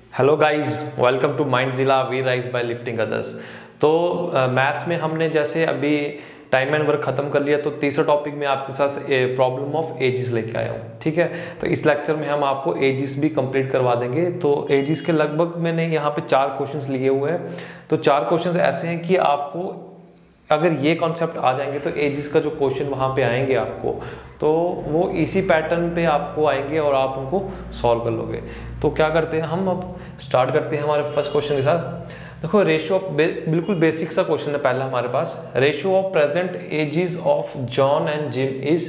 Hello guys, welcome to Mindzilla we rise by lifting others. तो maths में हमने जैसे अभी टाइम एंड वर्क खत्म कर लिया, तो तीसरा टॉपिक में आपके साथ प्रॉब्लम ऑफ एजिस लेके आया हूँ। ठीक है, तो इस लेक्चर में हम आपको एजिस भी कंप्लीट करवा देंगे। तो एजिस के लगभग मैंने यहाँ पे 4 क्वेश्चंस लिए हुए हैं। तो 4 क्वेश्चंस ऐसे हैं कि आपको अगर ये कॉन्सेप्ट आ जाएंगे तो एजिस का जो क्वेश्चन वहाँ पे आएंगे आपको, तो वो इसी पैटर्न पे आपको आएंगे और आप उनको सॉल्व कर लोगे। तो क्या करते हैं, हम अब स्टार्ट करते हैं हमारे फर्स्ट क्वेश्चन के साथ। देखो, रेशियो ऑफ बिल्कुल बेसिक सा क्वेश्चन है पहला हमारे पास। Ratio of present ages of John and Jim is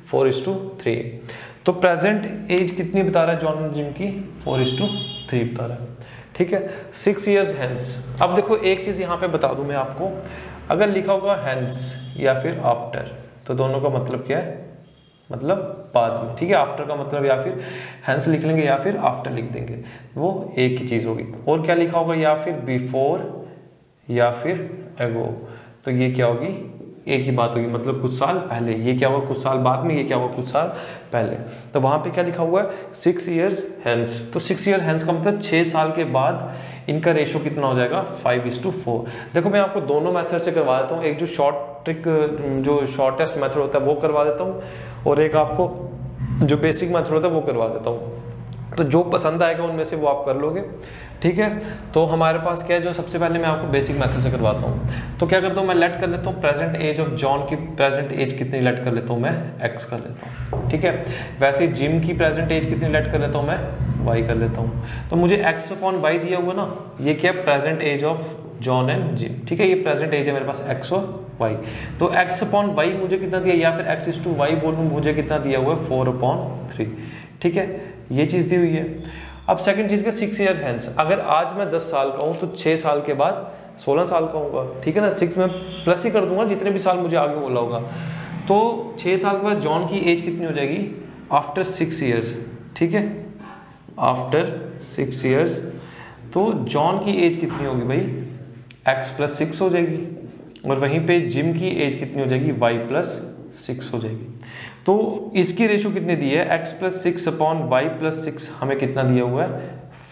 4:3। तो प्रेजेंट एज कितनी बता रहा है जॉन एंड जिम की? 4:3 बता रहा है। ठीक है, 6 years हेंस। अब देखो एक चीज यहाँ पे बता दूं मैं आपको, अगर लिखा होगा हेंस या फिर आफ्टर, तो दोनों का मतलब क्या है? मतलब बाद में। ठीक है, आफ्टर का मतलब या फिर हेंस लिख लेंगे या फिर आफ्टर लिख देंगे, वो एक ही चीज होगी। और क्या लिखा होगा? या फिर बिफोर या फिर अगो, तो ये क्या होगी? एक ही बात होगी, मतलब कुछ साल पहले। ये क्या होगा? कुछ साल बाद में। ये क्या होगा? कुछ साल पहले। तो वहां पे क्या लिखा हुआ है? 6 years हेंस। तो 6 years हेंस का मतलब 6 साल के बाद इनका रेशियो कितना हो जाएगा? 5:4। देखो, मैं आपको दोनों मेथड से करवा देता हूँ। एक जो शॉर्ट ट्रिक, जो शॉर्टेस्ट मेथड होता है वो करवा देता हूँ, और एक आपको जो बेसिक मेथड होता है वो करवा देता हूँ। तो जो पसंद आएगा उनमें से वो आप कर लोगे। ठीक है, तो हमारे पास क्या है, जो सबसे पहले मैं आपको बेसिक मेथड से करवाता हूँ। तो क्या करता हूँ, मैं लेट कर लेता हूँ प्रेजेंट एज ऑफ जॉन की प्रेजेंट एज कितनी लेट कर लेता हूँ मैं? x कर लेता हूँ। ठीक है, वैसे जिम की प्रेजेंट एज कितनी लेट कर लेता हूँ मैं? y कर लेता हूँ। तो मुझे x/y दिया हुआ ना, ये क्या है? Present age of John and Jim. ठीक है, ये प्रेजेंट एज है मेरे पास x और y। तो x/y मुझे कितना दिया, या फिर x:y बोलूँ, मुझे कितना दिया हुआ है? 4/3। ठीक है, ये चीज दी हुई है। अब सेकंड चीज का 6 years हेंस। अगर आज मैं 10 साल का हूं तो 6 साल के बाद 16 साल का होगा। ठीक है ना, 6 में प्लस ही कर दूंगा जितने भी साल मुझे आगे बोला होगा। तो 6 साल के बाद जॉन की एज कितनी हो जाएगी? After 6 years। ठीक है, आफ्टर 6 years तो जॉन की एज कितनी होगी भाई? x+6 हो जाएगी। और वहीं पे जिम की एज कितनी हो जाएगी? y+6 हो जाएगी। तो इसकी रेशियो कितनी दी है? x+6/y+6 हमें कितना दिया हुआ है?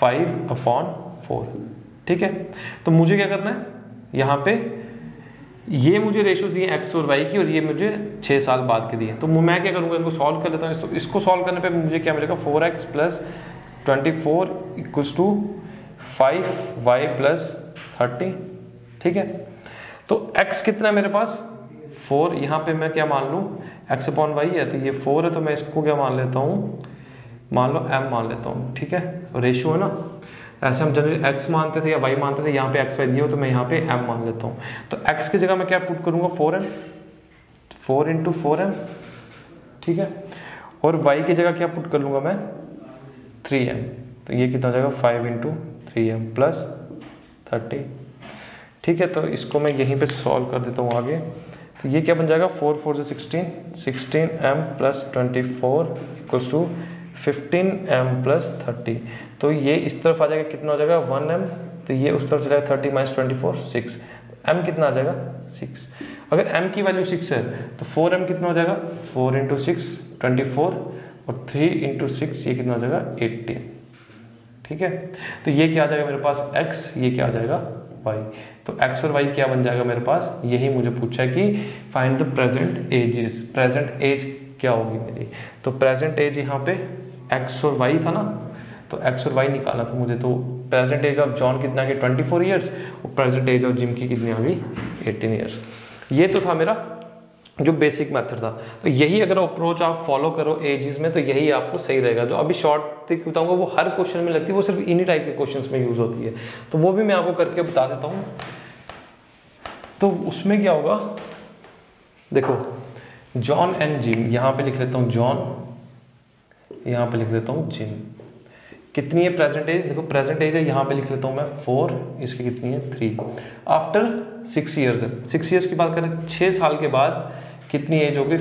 5/4। ठीक है, तो मुझे क्या करना है यहाँ पे, ये मुझे रेशियो दिए x और y की, और ये मुझे 6 साल बाद के दिए। तो मैं क्या करूँगा, इनको सॉल्व कर लेता हूँ। इसको सॉल्व करने पे मुझे क्या मिलेगा? 4x + 24 = 5y+30। ठीक है, तो x कितना है मेरे पास? 4। यहाँ पे मैं क्या मान लूँ? x/y है, तो ये 4 है, तो मैं इसको क्या मान लेता हूँ? मान लो m मान लेता हूँ। ठीक है, रेशियो है ना, ऐसे हम जनरली x मानते थे या y मानते थे, यहाँ पे x y दिए हो तो मैं यहाँ पे m मान लेता हूँ। तो x की जगह मैं क्या पुट करूँगा? 4m, 4 × 4m। ठीक है, और y की जगह क्या पुट कर लूँगा मैं? 3m। तो ये कितना हो जाएगा? 5 × 3m + 30। ठीक है, तो इसको मैं यहीं पे सॉल्व कर देता हूँ आगे। तो ये क्या बन जाएगा? 4 × 4 = 16, 16m + 24 = 15m + 30। तो ये इस तरफ आ जाएगा, कितना हो जाएगा? 1m। तो ये उस तरफ चला जाएगा, 30 - 24 6। m कितना आ जाएगा? 6। अगर m की वैल्यू 6 है तो 4m कितना हो जाएगा? 4 × 6 24, और 3 × 6 ये कितना हो जाएगा? 18। ठीक है, तो ये क्या आ जाएगा मेरे पास? x, ये क्या आ जाएगा? y। तो x और y क्या बन जाएगा मेरे पास? यही मुझे पूछा है कि find the present ages. Present age क्या होगी मेरी? तो प्रेजेंट एज यहाँ पे x और y था ना, तो x और y निकालना था मुझे। तो प्रेजेंट एज ऑफ जॉन कितना की? 24 years, और प्रेजेंट एज ऑफ जिम की कितनी आ गई? 18 years। ये तो था मेरा जो बेसिक मेथड था। तो यही अगर अप्रोच आप फॉलो करो एजेस में, तो यही आपको सही रहेगा। जो अभी शॉर्ट ट्रिक बताऊंगा वो हर क्वेश्चन में लगती है, वो सिर्फ इन्हीं टाइप के क्वेश्चंस में यूज होती है। तो वो भी मैं आपको करके बता देता हूँ। तो उसमें क्या होगा, देखो, जॉन एंड जिम, यहाँ पे लिख लेता हूँ जॉन, यहाँ पे लिख लेता हूँ जिम। कितनी है प्रेजेंट एज? देखो प्रेजेंट एज है, यहाँ पे लिख लेता हूँ मैं 4, इसकी कितनी है? 3। आफ्टर 6 years है, 6 years की बात करें, 6 साल के बाद कितनी एज होगी?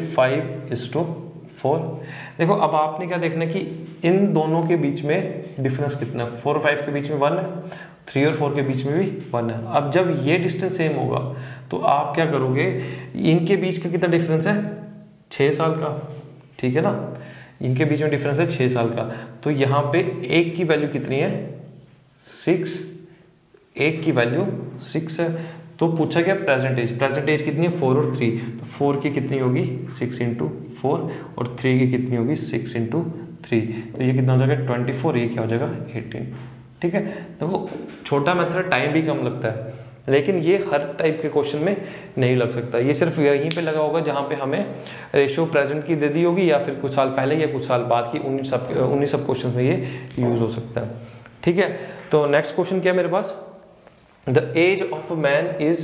5:4। देखो, अब आपने क्या देखना है कि इन दोनों के बीच में डिफरेंस कितना है? 4 और 5 के बीच में 1 है, 3 और 4 के बीच में भी 1 है। अब जब ये डिस्टेंस सेम होगा तो आप क्या करोगे? इनके बीच का कितना डिफरेंस है? 6 साल का। ठीक है ना, इनके बीच में डिफरेंस है 6 साल का। तो यहाँ पे एक की वैल्यू कितनी है? 6, एक की वैल्यू 6 है। तो पूछा गया प्रेजेंट एज कितनी है 4 और 3, तो 4 की कितनी होगी 6 × 4 और 3 की कितनी होगी 6 × 3, तो ये कितना हो जाएगा 24, ये क्या हो जाएगा 18। ठीक है, तो वो छोटा मेथड, टाइम भी कम लगता है, लेकिन ये हर टाइप के क्वेश्चन में नहीं लग सकता। ये सिर्फ यहीं पे लगा होगा जहाँ पे हमें रेशियो प्रेजेंट की दे दी होगी, या फिर कुछ साल पहले या कुछ साल बाद की, उन्हीं सब क्वेश्चन में ये यूज हो सकता है। ठीक है, तो नेक्स्ट क्वेश्चन क्या है मेरे पास, the age of man is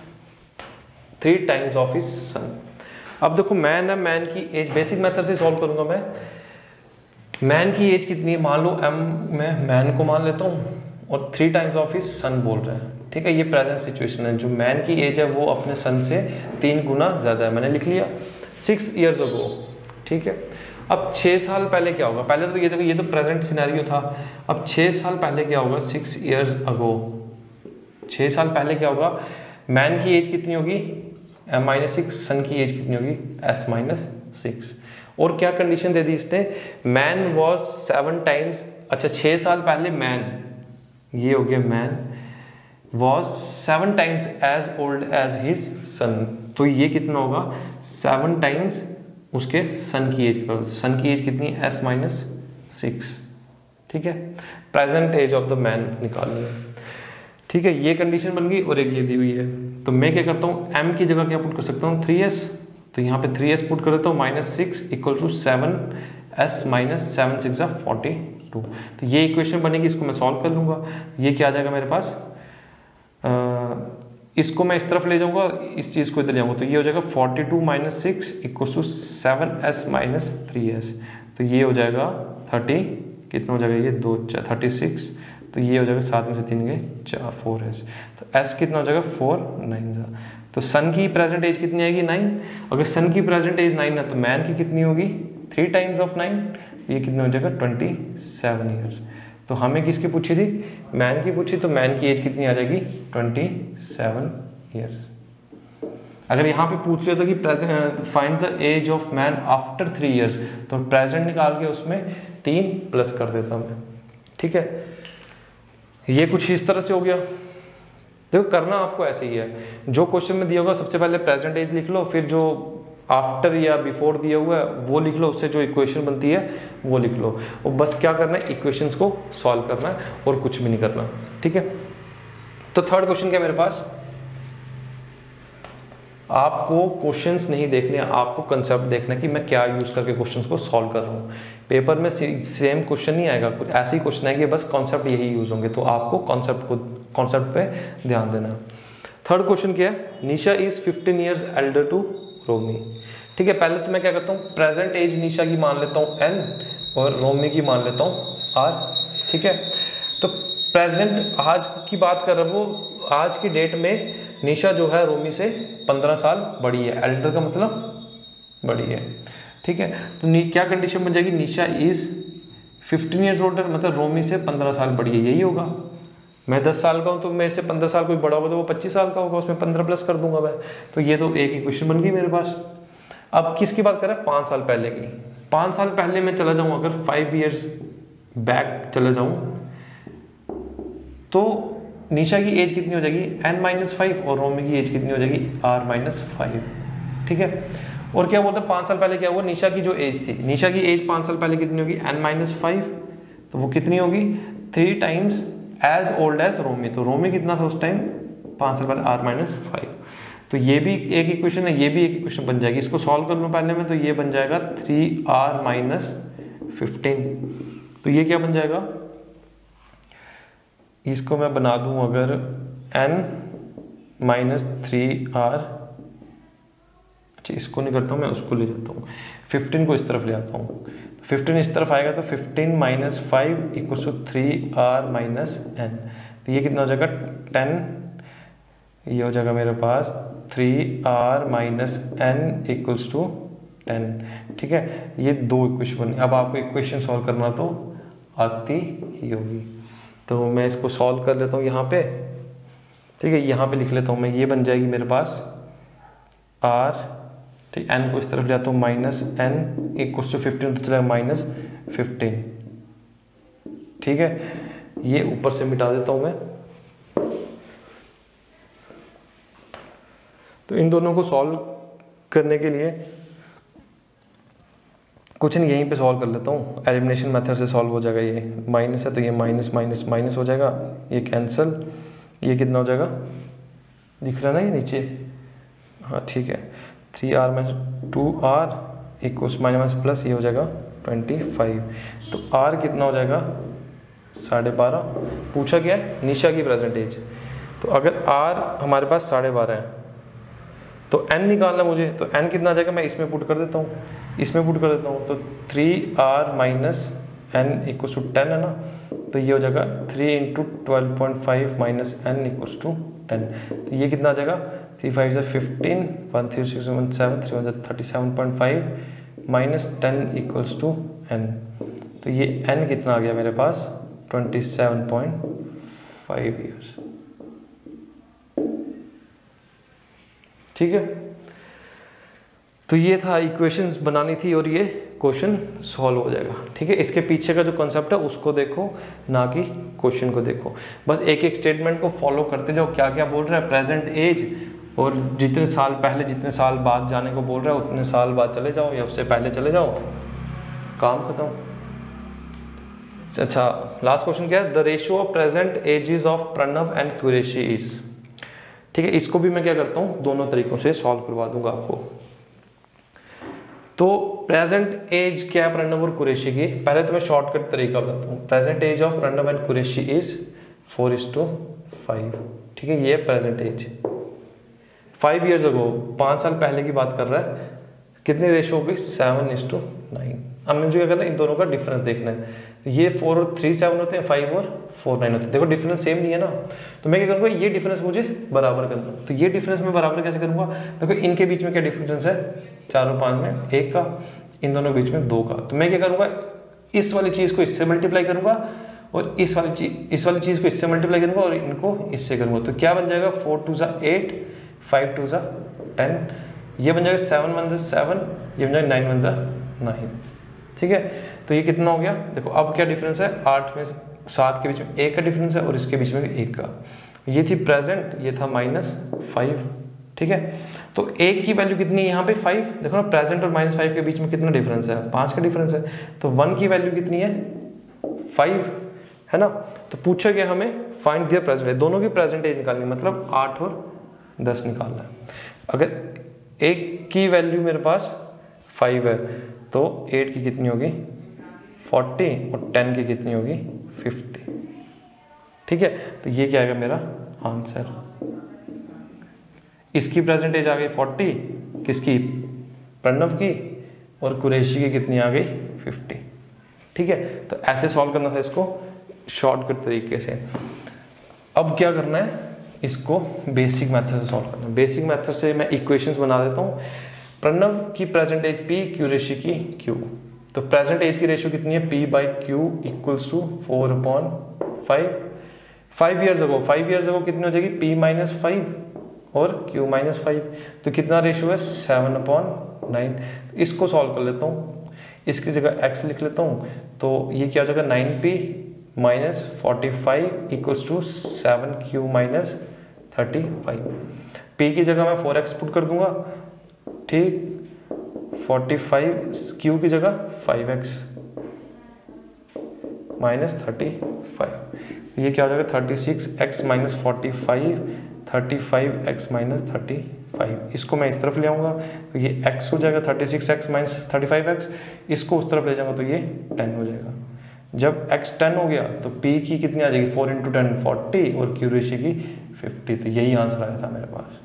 3 times of his son. अब देखो मैन है, मैन की एज बेसिक मेथड से सॉल्व करूंगा मैं। मैन की एज कितनी है, मान लो मैं मैन को मान लेता हूँ और 3 टाइम्स ऑफ हिज सन बोल रहे हैं। ठीक है, ये प्रेजेंट सिचुएशन है, जो मैन की एज है वो अपने सन से 3 गुना ज़्यादा है, मैंने लिख लिया 6 years अगो। ठीक है, अब 6 साल पहले क्या होगा, पहले तो ये देखो ये तो प्रेजेंट सिनेरियो था, अब 6 साल पहले क्या होगा 6 years अगो। 6 साल पहले क्या होगा, मैन की एज कितनी होगी m-6, सन की एज कितनी होगी s-6। और क्या कंडीशन दे दी इसने, मैन वॉज 7 टाइम्स, अच्छा 6 साल पहले मैन, ये हो गया man was 7 times age old age his son, तो ये कितना होगा 7 टाइम्स उसके सन की एज, सन की एज कितनी है s-6। ठीक है, present age of the man निकालनी है। ठीक है, ये कंडीशन बन गई और एक ये दी हुई है, तो मैं क्या करता हूँ m की जगह क्या पुट कर सकता हूँ 3s, तो यहाँ पे 3s पुट कर देता हूँ -6 = 7s - 7 × 6 = 42। तो ये इक्वेशन बनेगी, इसको मैं सॉल्व कर लूँगा। ये क्या आ जाएगा मेरे पास, इसको मैं इस तरफ ले जाऊँगा, इस चीज़ को इधर ले जाऊँगा, तो ये हो जाएगा 42 - 6 = 7s - 3s, तो ये हो जाएगा 30, कितना हो जाएगा ये 2 36, तो ये हो जाएगा 7 में से 3 गए 4 4s, तो s कितना हो जाएगा 4 9 तो सन की प्रेजेंट एज कितनी आएगी 9। अगर सन की प्रेजेंट एज 9 है तो मैन की कितनी होगी 3 टाइम्स ऑफ 9, ये कितना हो जाएगा 27 ईयर्स। तो हमें किसकी पूछी थी, मैन की पूछी, तो मैन की एज कितनी आ जाएगी 27 ईयर्स। अगर यहाँ पे पूछ लिया था कि present find the age of man after 3 years, तो प्रेजेंट निकाल के उसमें 3 प्लस कर देता मैं। ठीक है, ये कुछ इस तरह से हो गया। देखो करना आपको ऐसे ही है, जो क्वेश्चन में दिया होगा सबसे पहले प्रेजेंट एज लिख लो, फिर जो आफ्टर या बिफोर दिया हुआ है वो लिख लो, उससे जो इक्वेशन बनती है वो लिख लो, और बस क्या करना है इक्वेशंस को सॉल्व करना है और कुछ भी नहीं करना। ठीक है, तो थर्ड क्वेश्चन क्या मेरे पास, आपको क्वेश्चंस नहीं देखने, आपको कंसेप्ट देखना कि मैं क्या यूज करके क्वेश्चंस को सॉल्व कर रहा हूँ। पेपर में सेम क्वेश्चन नहीं आएगा, कुछ ऐसे ही क्वेश्चन आएंगे, बस कॉन्सेप्ट यही यूज होंगे, तो आपको कॉन्सेप्ट पे ध्यान देना। थर्ड क्वेश्चन क्या है, Nisha is 15 years elder to Romi. ठीक है, पहले तो मैं क्या करता हूँ प्रेजेंट एज निशा की मान लेता हूँ n और रोमी की मान लेता हूँ r। ठीक है, तो प्रेजेंट आज की बात कर रहा हूँ, वो आज की डेट में निशा जो है रोमी से 15 साल बड़ी है, एल्डर का मतलब बड़ी है। ठीक है, तो क्या कंडीशन बन जाएगी, निशा इज 15 years ओल्डर, मतलब रोमी से 15 साल बड़ी है, यही होगा। मैं 10 साल का हूँ तो मेरे से 15 साल कोई बड़ा होगा तो वो 25 साल का होगा, उसमें 15 प्लस कर दूंगा मैं, तो ये तो एक इक्वेशन बन गई मेरे पास। अब किसकी बात कर रहा है, 5 साल पहले की। 5 साल पहले मैं चला जाऊँ, अगर 5 years बैक चला जाऊँ, तो निशा की एज कितनी हो जाएगी n-5 और रोमी की एज कितनी हो जाएगी r-5। ठीक है, और क्या बोलते हैं 5 साल पहले क्या हुआ, निशा की जो एज थी, निशा की एज 5 साल पहले कितनी होगी n-5, तो वो कितनी होगी 3 times age old age Romi, तो रोमी कितना था उस टाइम 5 साल पहले r-5। तो ये भी एक इक्वेशन है, ये भी एक इक्वेशन बन जाएगी, इसको सॉल्व कर लूँ पहले में, तो ये बन जाएगा 3r-15, तो ये क्या बन जाएगा, इसको मैं बना दूं अगर n-3r, अच्छा इसको नहीं करता हूँ मैं, उसको ले जाता हूँ, 15 को इस तरफ ले आता हूँ, 15 इस तरफ आएगा तो 15 - 5 = 3r-n, तो ये कितना हो जाएगा 10, ये हो जाएगा मेरे पास 3r-n = 10। ठीक है, ये 2 इक्वेशन बनी। अब आपको इक्वेशन सॉल्व करना तो आती ही होगी, तो मैं इसको सॉल्व कर लेता हूँ यहाँ पे। ठीक है, यहाँ पे लिख लेता हूँ मैं, ये बन जाएगी मेरे पास r, ठीक, n को इस तरफ ले आता हूँ -n = 15, तो चलेगा -15। ठीक है, ये ऊपर से मिटा देता हूँ मैं। तो इन दोनों को सॉल्व करने के लिए कुछ नहीं, यहीं पे सॉल्व कर लेता हूँ, एलिमिनेशन मेथड से सॉल्व हो जाएगा। ये माइनस है तो ये माइनस माइनस माइनस हो जाएगा, ये कैंसिल, ये कितना हो जाएगा, दिख रहा है ना ये नीचे, हाँ ठीक है, 3r minus 2r equals minus plus ये हो जाएगा 25। तो r कितना हो जाएगा 12.5। पूछा क्या है, निशा की प्रेजेंट एज। तो अगर r हमारे पास 12.5 है तो n निकालना मुझे, तो n कितना आ जाएगा, मैं इसमें पुट कर देता हूँ, इसमें पुट कर देता हूँ। तो 3r minus n equals to 10 है ना, तो ये हो जाएगा 3 into 12.5 minus n equals to 10। तो ये कितना आ जाएगा, 3 5 15, 1 3 6 1 7 337.5 माइनस 10 इक्वल्स टू n। तो ये n कितना आ गया मेरे पास, 27.5 ईयर्स। ठीक है, तो ये था, इक्वेशंस बनानी थी और ये क्वेश्चन सॉल्व हो जाएगा। ठीक है, इसके पीछे का जो कॉन्सेप्ट है उसको देखो, ना कि क्वेश्चन को देखो। बस एक एक स्टेटमेंट को फॉलो करते जाओ, क्या क्या बोल रहा है, प्रेजेंट एज, और जितने साल पहले जितने साल बाद जाने को बोल रहा है उतने साल बाद चले जाओ या उससे पहले चले जाओ, काम खत्म। अच्छा, लास्ट क्वेश्चन क्या है, the ratio of present ages of Pranav and Qureshi is. ठीक है, इसको भी मैं क्या करता हूँ, दोनों तरीकों से सॉल्व करवा दूंगा आपको। तो प्रेजेंट एज क्या है प्रणव और कुरैशी की, पहले तो मैं शॉर्टकट तरीका बताता हूँ। Present age of Pranav and Qureshi is 4:5। ठीक है, ये प्रेजेंट एज 5 ईयर्स अगो, 5 साल पहले की बात कर रहा है। कितनी रेशियो होगी, 7:9। अब मुझे क्या करना है, इन दोनों का डिफरेंस देखना है। ये 4 और 3 7 होते हैं, 5 और 4 9 होते हैं। देखो डिफरेंस सेम नहीं है ना, तो मैं क्या करूँगा, ये डिफरेंस मुझे बराबर करना। तो ये डिफरेंस मैं बराबर कैसे करूँगा, देखो इनके बीच में क्या डिफरेंस है, 4 और 5 में 1 का, इन दोनों के बीच में 2 का। तो मैं क्या करूँगा, इस वाली चीज़ को इससे मल्टीप्लाई करूँगा और इस वाली चीज़ को इससे मल्टीप्लाई करूँगा और इनको इससे करूँगा। तो क्या बन जाएगा, 4 2 8, 5 2 10, ये बन जाएगा 7 1 7, ये बन जाएगा 9 1 9। ठीक है, तो ये कितना हो गया, देखो अब क्या डिफरेंस है, 8 में 7 के बीच में 1 का डिफरेंस है और इसके बीच में 1 का। ये थी प्रेजेंट, ये था -5। ठीक है, तो 1 की वैल्यू कितनी है यहाँ पे 5। देखो ना, प्रेजेंट और -5 के बीच में कितना डिफरेंस है, 5 का डिफरेंस है। तो 1 की वैल्यू कितनी है, 5 है ना। तो पूछा गया हमें फाइंड देयर प्रेजेंट एज, दोनों की प्रेजेंट एज निकालनी, मतलब 8 और 10 निकालना है। अगर 1 की वैल्यू मेरे पास 5 है तो 8 की कितनी होगी 40 और 10 की कितनी होगी 50। ठीक है, तो ये क्या आएगा मेरा आंसर। इसकी प्रेजेंट एज आ गई 40, किसकी, प्रणव की, और कुरैशी की कितनी आ गई 50। ठीक है, तो ऐसे सॉल्व करना था इसको शॉर्टकट तरीके से। अब क्या करना है, इसको बेसिक मेथड से सॉल्व करना है। बेसिक मेथड से मैं इक्वेशंस बना देता हूँ। प्रणव की प्रेजेंट एज P, कुरैशी की Q। तो प्रेजेंट एज की रेशियो कितनी है, P/Q equals to 4/5। 5 years ago, 5 years ago कितनी हो जाएगी, P-5 और Q-5। तो कितना रेशियो है, 7/9। इसको सॉल्व कर लेता हूँ, इसकी जगह x लिख लेता हूँ। तो ये क्या हो जाएगा, 9P - 45 equals to 7Q - 35। P की जगह मैं 4x पुट कर दूंगा, ठीक, 45 Q की जगह 5x - 35। ये क्या हो जाएगा, 36x - 45, 35x - 35। इसको मैं इस तरफ ले आऊँगा तो ये x हो जाएगा, 36x - 35x। इसको उस तरफ ले जाऊँगा तो ये 10 हो जाएगा। जब x 10 हो गया तो P की कितनी आ जाएगी, 4 × 10 40 और कुरैशी की 50। तो यही आंसर आया था मेरे पास।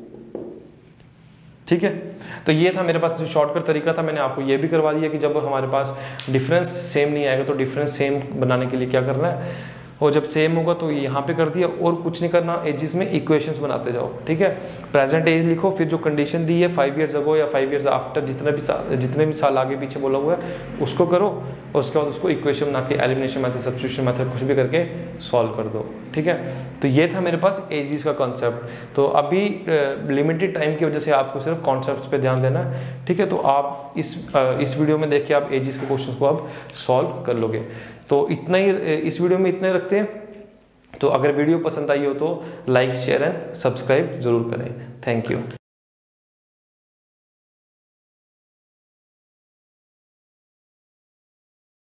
ठीक है, तो ये था मेरे पास जो शॉर्टकट तरीका था। मैंने आपको ये भी करवा दिया कि जब हमारे पास डिफरेंस सेम नहीं आएगा तो डिफरेंस सेम बनाने के लिए क्या करना है, और जब सेम होगा तो यहाँ पे कर दिया, और कुछ नहीं करना, एजेस में इक्वेशंस बनाते जाओ। ठीक है, प्रेजेंट एज लिखो, फिर जो कंडीशन दी है 5 ईयर्स अगो या 5 ईयर्स आफ्टर, जितने भी साल आगे पीछे बोला हुआ है उसको करो, और उसके बाद उसको इक्वेशन बना के एलिमिनेशन मेथड, सब्स्टिट्यूशन मेथड कुछ भी करके सॉल्व कर दो। ठीक है, तो ये था मेरे पास एजेस का कॉन्सेप्ट। तो अभी लिमिटेड टाइम की वजह से आपको सिर्फ कॉन्सेप्ट पे ध्यान देना है। ठीक है, तो आप इस वीडियो में देख के आप एजेस के क्वेश्चन को अब सॉल्व कर लोगे। तो इतना ही इस वीडियो में इतना ही रखते हैं। तो अगर वीडियो पसंद आई हो तो लाइक शेयर एंड सब्सक्राइब जरूर करें। Thank you.